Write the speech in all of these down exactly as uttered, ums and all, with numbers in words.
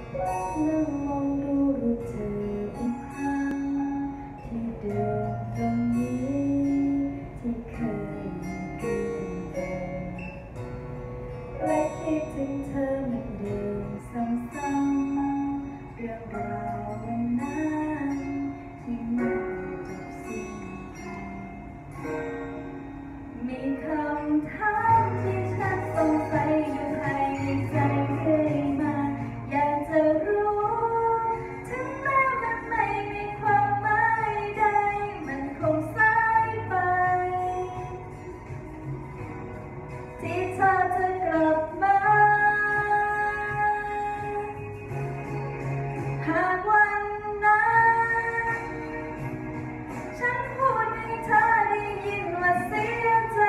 นั่งมองดูรูปเธออีกครั้งที่เดินตรงนี้ที่เคยยืนกันและคิดถึงเธอเหมือนเดิมซ้ำๆเรื่องราววันนั้นที่ไม่จบสิ้นไปมีคำถามที่ฉันสงสัยอยู่ภายในใจเรื่อยมาอยากจะรู้ถึงแม้มันไม่มีความหมายใดมันคงสายไปที่เธอจะกลับมาหากวันนั้นฉันพูดให้เธอได้ยินว่าเสียใจ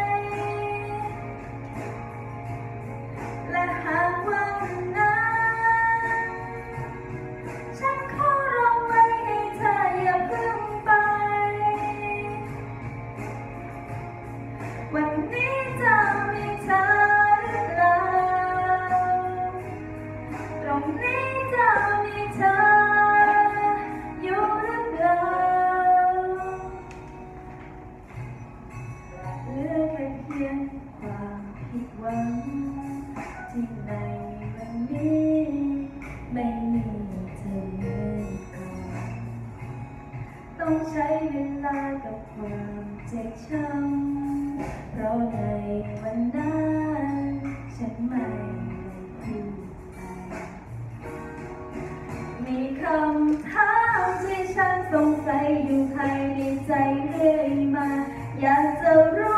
และหากวันนั้นฉันขอร้องไว้ให้เธออย่าเพิ่งไปวันนี้จะมีเธอหรือเปล่าตรงนี้จะมีเธออยู่หรือเปล่าเหลือแค่เพียงความผิดหวังที่ในวันนี้ไม่มีเธอเหมือนก่อนต้องใช้เวลากับความเจ็บช้ำเพราะในวันนั้นฉันไม่ได้พูดไปมีคำถามที่ฉันสงสัยอยู่ภายในใจเรื่อยมาอยากจะรู้